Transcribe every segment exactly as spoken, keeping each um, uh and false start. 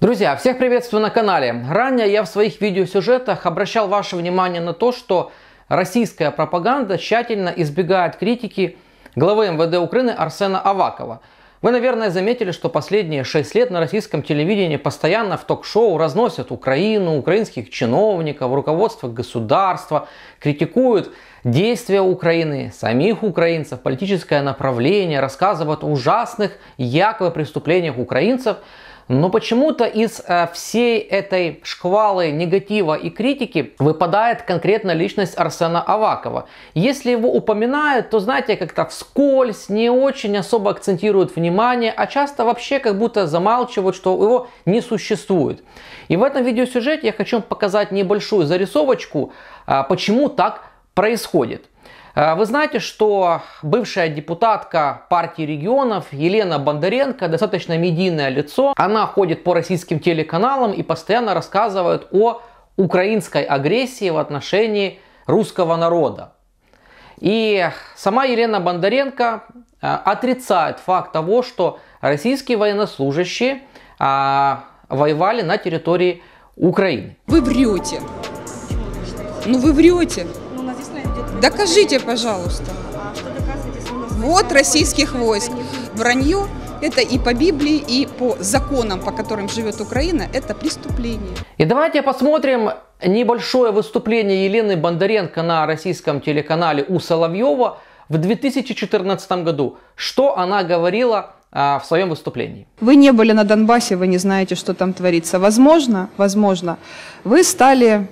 Друзья, всех приветствую на канале. Ранее я в своих видеосюжетах обращал ваше внимание на то, что российская пропаганда тщательно избегает критики главы эм вэ дэ Украины Арсена Авакова. Вы, наверное, заметили, что последние шесть лет на российском телевидении постоянно в ток-шоу разносят Украину, украинских чиновников, руководство государства, критикуют действия Украины, самих украинцев, политическое направление, рассказывают о ужасных якобы преступлениях украинцев. Но почему-то из э, всей этой шквалы негатива и критики выпадает конкретно личность Арсена Авакова. Если его упоминают, то, знаете, как-то вскользь, не очень особо акцентируют внимание, а часто вообще как будто замалчивают, что его не существует. И в этом видеосюжете я хочу показать небольшую зарисовочку, э, почему так происходит. Вы знаете, что бывшая депутатка партии регионов Елена Бондаренко, достаточно медийное лицо, она ходит по российским телеканалам и постоянно рассказывает о украинской агрессии в отношении русского народа. И сама Елена Бондаренко отрицает факт того, что российские военнослужащие воевали на территории Украины. Вы врете. Ну вы врете. Докажите, пожалуйста. А что доказываете, если у нас Вот российских войск. Вранье – это и по Библии, и по законам, по которым живет Украина, это преступление. И давайте посмотрим небольшое выступление Елены Бондаренко на российском телеканале у Соловьева в две тысячи четырнадцатом году. Что она говорила а, в своем выступлении. Вы не были на Донбассе, вы не знаете, что там творится. Возможно, возможно, вы стали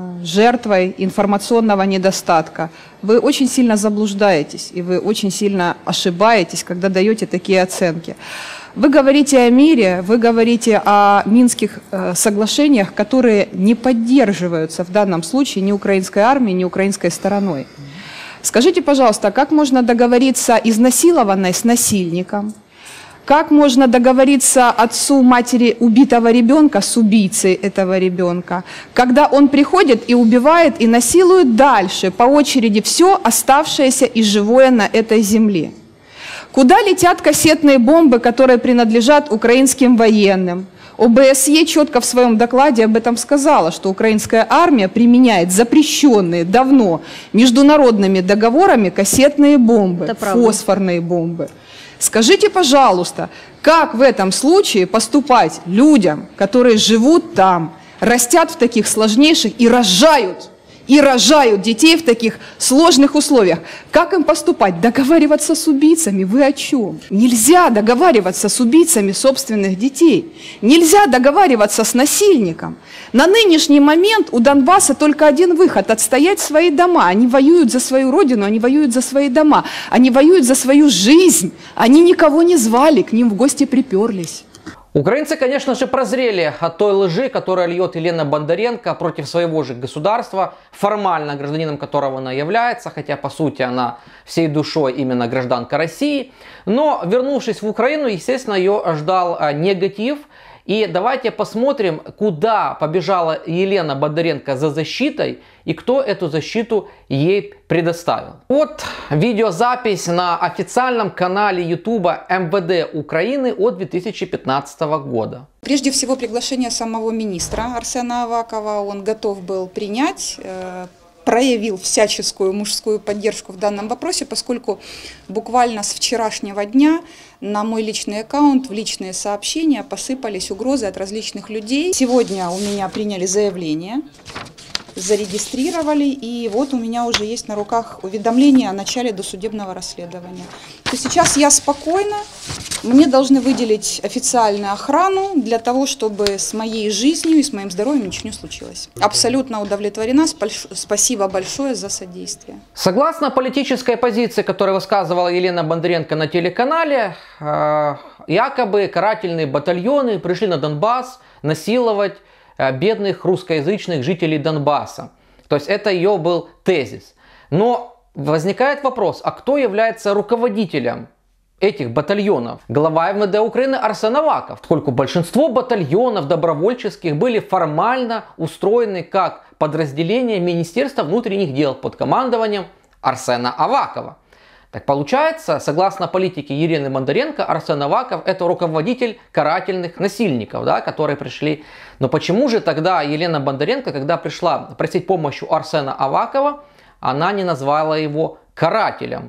жертвой информационного недостатка. Вы очень сильно заблуждаетесь, и вы очень сильно ошибаетесь, когда даете такие оценки. Вы говорите о мире, вы говорите о Минских э, соглашениях, которые не поддерживаются в данном случае ни украинской армией, ни украинской стороной. Скажите, пожалуйста, как можно договориться изнасилованной с насильником? Как можно договориться отцу матери убитого ребенка с убийцей этого ребенка, когда он приходит и убивает и насилует дальше по очереди все оставшееся и живое на этой земле? Куда летят кассетные бомбы, которые принадлежат украинским военным? о бэ эс е четко в своем докладе об этом сказала, что украинская армия применяет запрещенные давно международными договорами кассетные бомбы, фосфорные бомбы. Скажите, пожалуйста, как в этом случае поступать людям, которые живут там, растят в таких сложнейших и рожают, и рожают детей в таких сложных условиях? Как им поступать? Договариваться с убийцами? Вы о чем? Нельзя договариваться с убийцами собственных детей. Нельзя договариваться с насильником. На нынешний момент у Донбасса только один выход – отстоять свои дома. Они воюют за свою родину, они воюют за свои дома, они воюют за свою жизнь. Они никого не звали, к ним в гости приперлись. Украинцы, конечно же, прозрели от той лжи, которую льет Елена Бондаренко против своего же государства, формально гражданином которого она является, хотя по сути она всей душой именно гражданка России. Но вернувшись в Украину, естественно, ее ждал негатив. И давайте посмотрим, куда побежала Елена Бондаренко за защитой и кто эту защиту ей предоставил. Вот видеозапись на официальном канале ютуба эм вэ дэ Украины от две тысячи пятнадцатого года. Прежде всего, приглашение самого министра Арсена Авакова он готов был принять, проявил всяческую мужскую поддержку в данном вопросе, поскольку буквально с вчерашнего дня на мой личный аккаунт в личные сообщения посыпались угрозы от различных людей. Сегодня у меня приняли заявление, зарегистрировали, и вот у меня уже есть на руках уведомление о начале досудебного расследования. То сейчас я спокойна, мне должны выделить официальную охрану для того, чтобы с моей жизнью и с моим здоровьем ничего не случилось. Абсолютно удовлетворена, спасибо большое за содействие. Согласно политической позиции, которую высказывала Елена Бондаренко на телеканале, якобы карательные батальоны пришли на Донбасс насиловать бедных русскоязычных жителей Донбасса. То есть это ее был тезис. Но возникает вопрос, а кто является руководителем этих батальонов? Глава эм вэ дэ Украины Арсен Аваков. Поскольку большинство батальонов добровольческих были формально устроены как подразделения Министерства внутренних дел под командованием Арсена Авакова. Так получается, согласно политике Елены Бондаренко, Арсен Аваков это руководитель карательных насильников, да, которые пришли. Но почему же тогда Елена Бондаренко, когда пришла просить помощи у Арсена Авакова, она не назвала его карателем?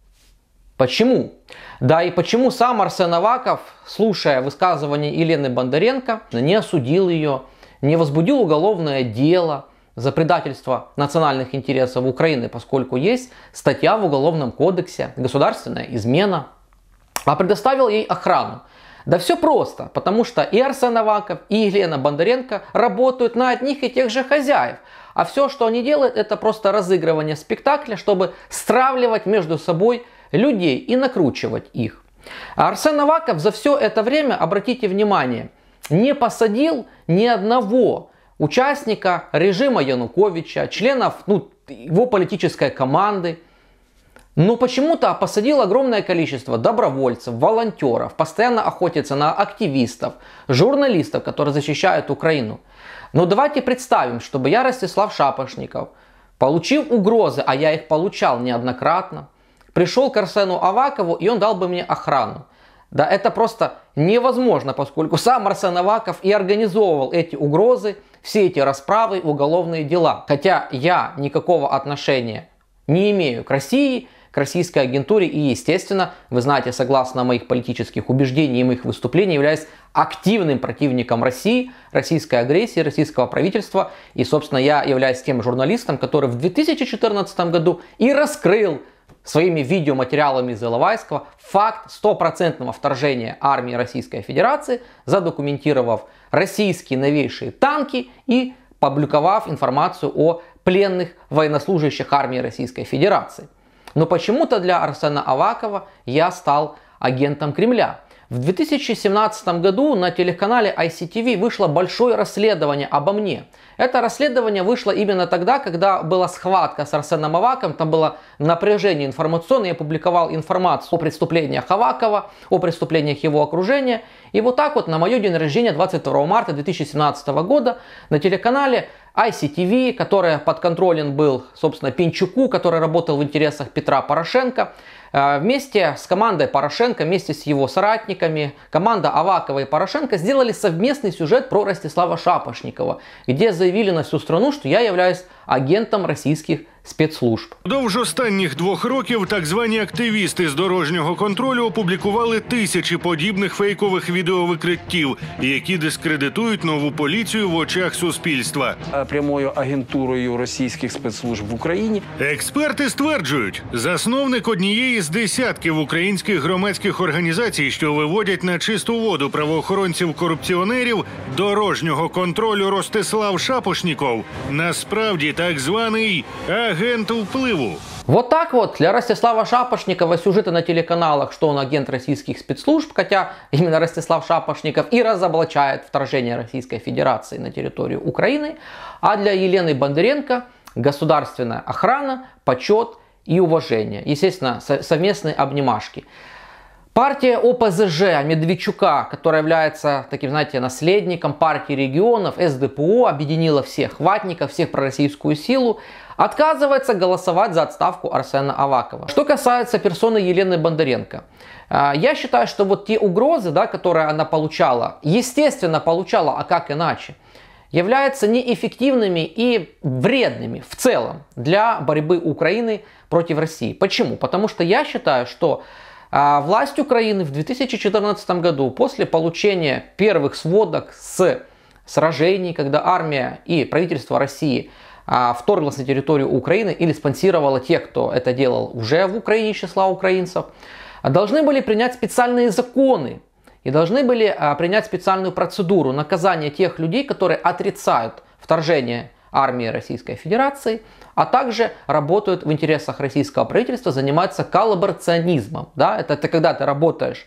Почему? Да и почему сам Арсен Аваков, слушая высказывания Елены Бондаренко, не осудил ее, не возбудил уголовное дело за предательство национальных интересов Украины, поскольку есть статья в Уголовном кодексе «Государственная измена», а предоставил ей охрану? Да все просто, потому что и Арсен Аваков, и Елена Бондаренко работают на одних и тех же хозяев. А все, что они делают, это просто разыгрывание спектакля, чтобы стравливать между собой людей и накручивать их. А Арсен Аваков за все это время, обратите внимание, не посадил ни одного участника режима Януковича, членов ну, его политической команды. Но почему-то посадил огромное количество добровольцев, волонтеров, постоянно охотится на активистов, журналистов, которые защищают Украину. Но давайте представим, чтобы я, Ростислав Шапошников, получив угрозы, а я их получал неоднократно, пришел к Арсену Авакову, и он дал бы мне охрану. Да это просто невозможно, поскольку сам Арсен Аваков и организовывал эти угрозы, все эти расправы, уголовные дела. Хотя я никакого отношения не имею к России, к российской агентуре и, естественно, вы знаете, согласно моих политических убеждений и моих выступлений, являюсь активным противником России, российской агрессии, российского правительства. И, собственно, я являюсь тем журналистом, который в две тысячи четырнадцатом году и раскрыл своими видеоматериалами из Иловайского факт стопроцентного вторжения армии Российской Федерации, задокументировав российские новейшие танки и публиковав информацию о пленных военнослужащих армии Российской Федерации. Но почему-то для Арсена Авакова я стал агентом Кремля. В две тысячи семнадцатом году на телеканале ай си ти ви вышло большое расследование обо мне. Это расследование вышло именно тогда, когда была схватка с Арсеном Аваковым, там было напряжение информационное, я публиковал информацию о преступлениях Авакова, о преступлениях его окружения. И вот так вот на мое день рождения двадцать второго марта две тысячи семнадцатого года на телеканале ай си ти ви, который подконтролен был, собственно, Пинчуку, который работал в интересах Петра Порошенко, вместе с командой Порошенко, вместе с его соратниками, команда Авакова и Порошенко сделали совместный сюжет про Ростислава Шапошникова, где заявили на всю страну, что я являюсь агентом російських спецслужб. Вдовж останніх двох років так звані активісти з дорожнього контролю опублікували тисячі подібних фейкових відеовикриттів, які дискредитують нову поліцію в очах суспільства. Прямою агентурою російських спецслужб в Україні. Експерти стверджують, засновник однієї з десятків українських громадських організацій, що виводять на чисту воду правоохоронців-корупціонерів, дорожнього контролю Ростислав Шапошніков, насправді так званий агент впливу. Вот так вот для Ростислава Шапошникова сюжеты на телеканалах, что он агент российских спецслужб, хотя именно Ростислав Шапошников и разоблачает вторжение Российской Федерации на территорию Украины, а для Елены Бондаренко государственная охрана, почет и уважение. Естественно, совместные обнимашки. Партия о пэ зэ жэ Медведчука, которая является таким, знаете, наследником партии регионов, эс дэ пэ о, объединила всех ватников, всех пророссийскую силу, отказывается голосовать за отставку Арсена Авакова. Что касается персоны Елены Бондаренко, я считаю, что вот те угрозы, да, которые она получала, естественно получала, а как иначе, являются неэффективными и вредными в целом для борьбы Украины против России. Почему? Потому что я считаю, что власть Украины в две тысячи четырнадцатом году, после получения первых сводок с сражений, когда армия и правительство России вторглась на территорию Украины или спонсировала тех, кто это делал уже в Украине из числа украинцев, должны были принять специальные законы и должны были принять специальную процедуру наказания тех людей, которые отрицают вторжение армии Российской Федерации, а также работают в интересах российского правительства, занимаются коллаборационизмом. Да? Это, это когда ты работаешь,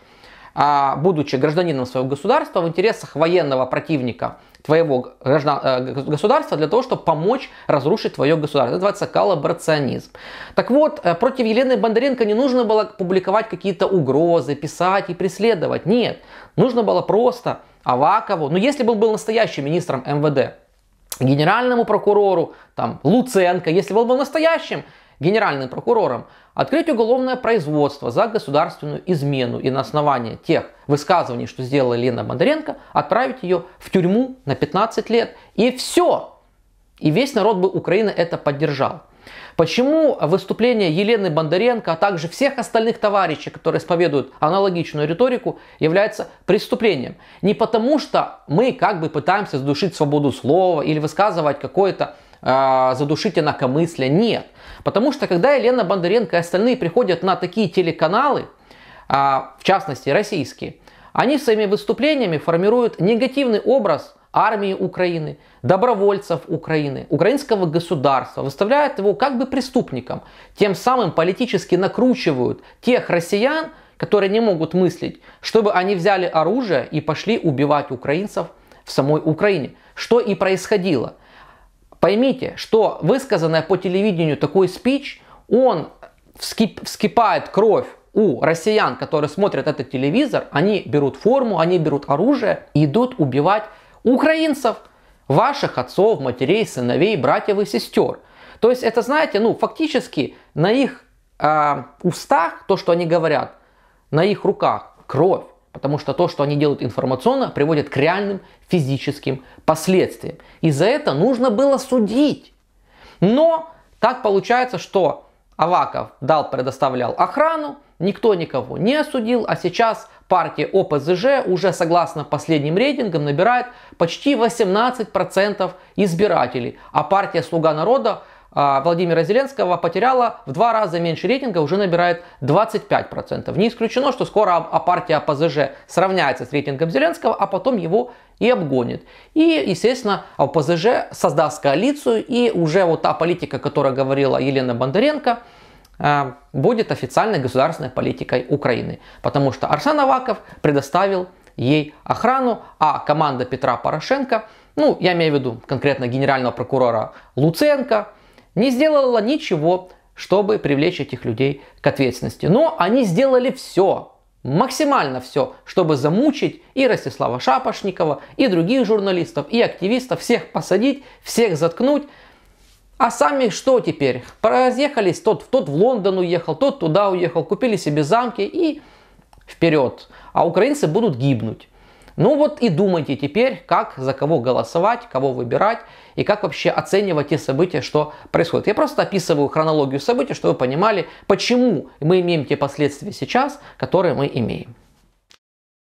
будучи гражданином своего государства, в интересах военного противника твоего государства для того, чтобы помочь разрушить твое государство. Это называется коллаборационизм. Так вот, против Елены Бондаренко не нужно было публиковать какие-то угрозы, писать и преследовать. Нет, нужно было просто Авакову, ну если бы он был настоящим министром эм вэ дэ, генеральному прокурору, там, Луценко, если бы он был настоящим генеральным прокурором открыть уголовное производство за государственную измену и на основании тех высказываний, что сделала Елена Бондаренко, отправить ее в тюрьму на пятнадцать лет. И все. И весь народ бы Украины это поддержал. Почему выступление Елены Бондаренко, а также всех остальных товарищей, которые исповедуют аналогичную риторику, является преступлением? Не потому, что мы как бы пытаемся задушить свободу слова или высказывать какое-то э, задушить инакомыслие. Нет. Потому что когда Елена Бондаренко и остальные приходят на такие телеканалы, э, в частности российские, они своими выступлениями формируют негативный образ армии Украины, добровольцев Украины, украинского государства, выставляют его как бы преступником, тем самым политически накручивают тех россиян, которые не могут мыслить, чтобы они взяли оружие и пошли убивать украинцев в самой Украине, что и происходило. Поймите, что высказанное по телевидению такой спич, он вскип, вскипает кровь у россиян, которые смотрят этот телевизор, они берут форму, они берут оружие и идут убивать украинцев, ваших отцов, матерей, сыновей, братьев и сестер. То есть это, знаете, ну фактически на их э, устах, то, что они говорят, на их руках кровь. Потому что то, что они делают информационно, приводит к реальным физическим последствиям. И за это нужно было судить. Но так получается, что Аваков дал, предоставлял охрану, никто никого не осудил, а сейчас партия О Пэ Зэ Жэ уже согласно последним рейтингам набирает почти восемнадцать процентов избирателей, а партия Слуга народа Владимира Зеленского потеряла в два раза меньше рейтинга, уже набирает двадцать пять процентов. Не исключено, что скоро партия О Пэ Зэ Жэ сравняется с рейтингом Зеленского, а потом его и обгонит. И, естественно, О Пэ Зэ Жэ создаст коалицию, и уже вот та политика, о которой говорила Елена Бондаренко, будет официальной государственной политикой Украины. Потому что Арсен Аваков предоставил ей охрану, а команда Петра Порошенко, ну, я имею в виду конкретно генерального прокурора Луценко, не сделала ничего, чтобы привлечь этих людей к ответственности. Но они сделали все, максимально все, чтобы замучить и Ростислава Шапошникова, и других журналистов, и активистов, всех посадить, всех заткнуть. А сами что теперь? Разъехались, тот, тот в Лондон уехал, тот туда уехал, купили себе замки и вперед. А украинцы будут гибнуть. Ну вот и думайте теперь, как, за кого голосовать, кого выбирать и как вообще оценивать те события, что происходит. Я просто описываю хронологию событий, чтобы вы понимали, почему мы имеем те последствия сейчас, которые мы имеем.